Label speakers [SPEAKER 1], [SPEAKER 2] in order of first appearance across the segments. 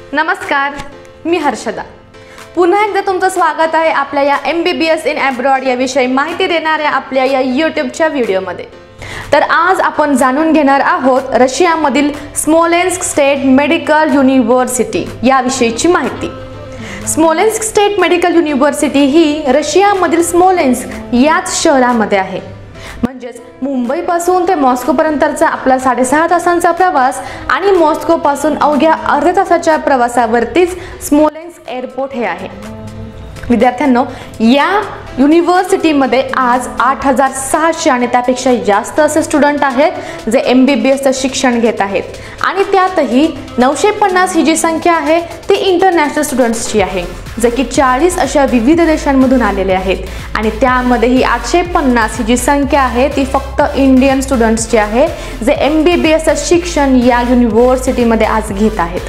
[SPEAKER 1] नमस्कार, मी हर्षदा। पुन्हा एकदा तुमचं स्वागत आहे आपल्या या MBBS इन अब्रॉड या विषयी माहिती देणाऱ्या आपल्या या YouTubeच्या व्हिडिओमध्ये। तर आज आपण जाणून घेणार आहोत रशियामधील स्मोलेन्स्क स्टेट मेडिकल युनिव्हर्सिटी या विषयीची माहिती। स्मोलेन्स्क स्टेट मेडिकल युनिव्हर्सिटी ही रशियामधील स्मोलेन्स्क याच शहरामध्ये आहे। म्हणजेच मुंबईपासून ते मॉस्कोपर्यंतचा आपला 6.5 तासांचा प्रवास आणि मॉस्कोपासून अवघ्या अर्ध्या तासाच्या प्रवासावरतीच स्मोलेन्स्क एअरपोर्ट हे आहे। विद्यार्थ्यांनो, या युनिव्हर्सिटीमध्ये आज 8600 आणि त्यापेक्षा जास्त असे स्टुडंट आहेत जे MBBSचं शिक्षण घेत आहेत आणि त्यातही 950 ही जी संख्या आहे ती इंटरनॅशनल स्टुडंट्सची आहे, जे की 40 अशा विविध देशांमधून आलेले आहेत आणि त्यामध्येही 850 ही जी संख्या आहे ती फक्त इंडियन स्टुडंट्सची आहे जे MBBSचं शिक्षण या युनिव्हर्सिटीमध्ये आज घेत आहेत।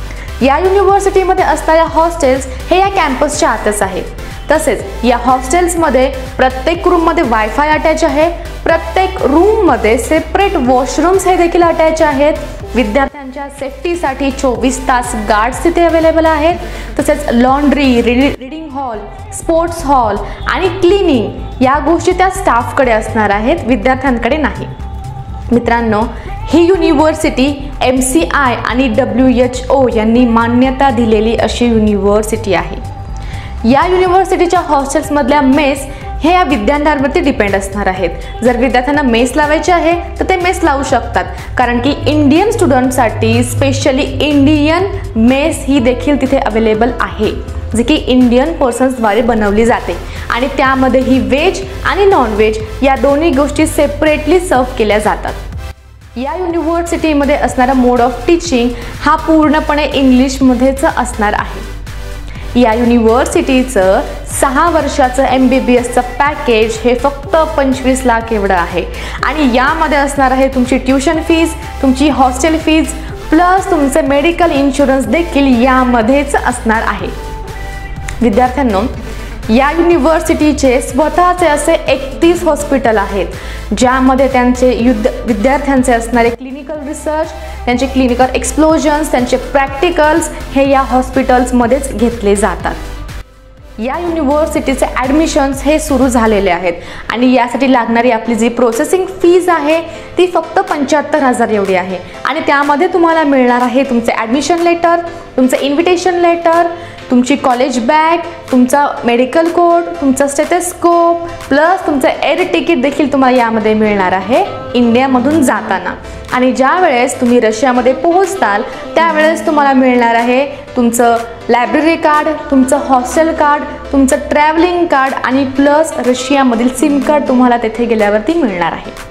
[SPEAKER 1] या युनिव्हर्सिटीमध्ये असणाऱ्या हॉस्टेल्स हे या कॅम्पसच्या आतच आहेत। तसेच या हॉस्टेल्समध्ये प्रत्येक रूममध्ये वायफाय अटॅच आहे, प्रत्येक रूममध्ये सेपरेट वॉशरूम्स हे देखील अटॅच आहेत। विद्यार्थ्यांच्या सेफ्टीसाठी 24 तास गार्ड्स तिथे अवेलेबल आहेत। तसेच laundry, reading hall, sports hall आणि क्लिनिंग या गोष्टी त्या स्टाफकडे असणार आहेत, विद्यार्थ्यांकडे नाही। मित्रांनो, ही युनिव्हर्सिटी MCI आणि WHO यांनी मान्यता दिलेली अशी युनिव्हर्सिटी आहे। या युनिव्हर्सिटीच्या हॉस्टेल्समधल्या मेस हे या विद्यार्थ्यांवरती डिपेंड असणार आहेत। जर विद्यार्थ्यांना मेस लावायचे आहे तर ते मेस लावू शकतात, कारण की इंडियन स्टुडंटसाठी स्पेशली इंडियन मेस ही देखील तिथे अवेलेबल आहे, जी की इंडियन पर्सन्सद्वारे बनवली जाते आणि त्यामध्ये ही व्हेज आणि नॉन व्हेज या दोन्ही गोष्टी सेपरेटली सर्व केल्या जातात। या युनिव्हर्सिटीमध्ये असणारा मोड ऑफ टीचिंग हा पूर्णपणे इंग्लिशमध्येच असणार आहे। या युनिव्हर्सिटीचं 6 वर्षाचं MBBSचं पॅकेज हे फक्त 25 लाख एवढं आहे आणि यामध्ये असणार आहे तुमची ट्युशन फीज, तुमची हॉस्टेल फीज प्लस तुमचे मेडिकल इन्शुरन्स देखील यामध्येच असणार आहे। विद्यार्थ्यांनो, या युनिव्हर्सिटीचे स्वतःचे असे 31 हॉस्पिटल आहेत, ज्यामध्ये त्यांचे विद्यार्थ्यांचे असणारे क्लिनिकल रिसर्च, त्यांचे क्लिनिकल एक्सप्लोजन्स, त्यांचे प्रॅक्टिकल्स हे या हॉस्पिटल्समध्येच घेतले जातात। या युनिव्हर्सिटीचे ॲडमिशन्स हे सुरू झालेले आहेत आणि यासाठी लागणारी आपली जी प्रोसेसिंग फीज आहे ती फक्त 75,000 एवढी आहे आणि त्यामध्ये तुम्हाला मिळणार आहे तुमचे ॲडमिशन लेटर, तुमचं इन्व्हिटेशन लेटर, तुमची कॉलेज बॅग, तुमचा मेडिकल कोड, तुमचा स्टेथोस्कोप प्लस तुमचं एअर तिकीट देखील तुम्हाला यामध्ये मिळणार आहे इंडियामधून जाताना। आणि ज्या वेळेस तुम्ही रशियामध्ये पोहोचताल त्यावेळेस तुम्हाला मिळणार आहे तुमचं लायब्ररी कार्ड, तुमचं हॉस्टेल कार्ड, तुमचं ट्रॅव्हलिंग कार्ड आणि प्लस रशियामधील सिम कार्ड तुम्हाला तेथे गेल्यावरती मिळणार आहे।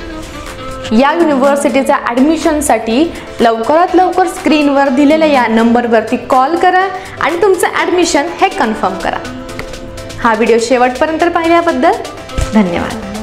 [SPEAKER 1] या युनिव्हर्सिटीच्या ॲडमिशनसाठी लवकरात लवकर स्क्रीनवर दिलेल्या या नंबरवरती कॉल करा आणि तुमचं ॲडमिशन हे कन्फर्म करा। हा व्हिडिओ शेवटपर्यंत पाहिल्याबद्दल धन्यवाद।